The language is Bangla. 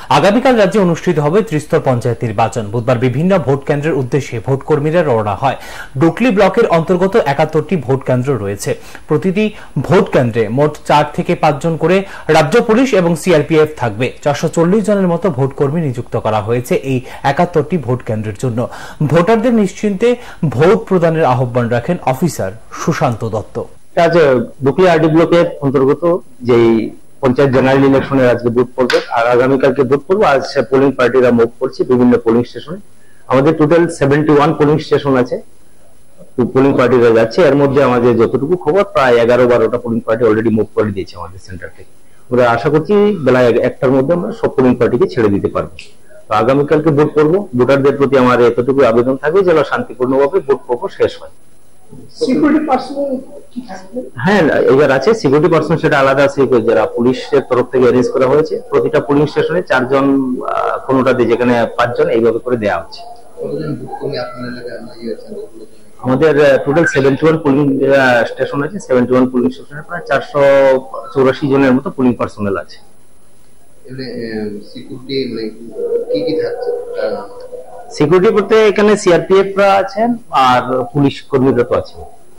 আগামীকাল রাজ্যে অনুষ্ঠিত হবে ত্রিস্তর পঞ্চায়েত নির্বাচন। বুধবার বিভিন্ন ভোট কেন্দ্রের উদ্দেশ্যে ভোট কর্মীরা রওনা হয়। ডুকলি ব্লকের অন্তর্গত ৭১টি ভোট কেন্দ্র রয়েছে। প্রতিটি ভোট কেন্দ্রে মোট ৪ থেকে ৫ জন করে রাজ্য পুলিশ এবং সিআরপিএফ থাকবে। ৪৪০ জনের মতো ভোট কর্মী নিযুক্ত করা হয়েছে এই ৭১টি ভোট কেন্দ্রের জন্য। ভোটারদের নিশ্চিন্তে ভোট প্রদানের আহ্বান রাখেন অফিসার সুশান্ত দত্ত। আজ ডুকলি আরডি ব্লকের অন্তর্গত যেই পঞ্চায়েত জেনারেল ইলেকশনে আজকে ভোট পড়বে আর আগামীকালকে ভোট পড়বো। আজ পোলিং পার্টিরা মুভ করছে বিভিন্ন পোলিং স্টেশনে। আমাদের টোটাল 71 পোলিং স্টেশন আছে, পোলিং পার্টিরা যাচ্ছে। এর মধ্যে আমাদের যতটুকু খবর প্রায় ১১-১২টা পোলিং পার্টি অলরেডি মুভ করে দিয়েছে আমাদের সেন্টার থেকে। আমরা আশা করছি বেলা ১টার মধ্যে আমরা সব পোলিং পার্টিকে ছেড়ে দিতে পারবো। তো আগামীকালকে ভোট পড়বো। ভোটারদের প্রতি আমার এতটুকু আবেদন থাকবে যেন শান্তিপূর্ণভাবে ভোট পর্ব শেষ হয়। হ্যাঁ, এবার আছে সিকিউরিটি পার্সন, সেটা আলাদা আছে, যারা পুলিশের তরফ থেকে অ্যারেঞ্জ করা হয়েছে। প্রতিটা পোলিং স্টেশনে ৪ জন, কোনোটাতে যেখানে ৫ জন, এইভাবে করে দেওয়া হচ্ছে। আমাদের টোটাল 71 পোলিং স্টেশন আছে। 71 পোলিং স্টেশনে প্রায় ৪৮৪ জনের মতো পোলিং পার্সোনাল আছে। সিকিউরিটি বলতে এখানে সিআরপিএফ রা আছেন আর পুলিশ কর্মীরা তো আছেন।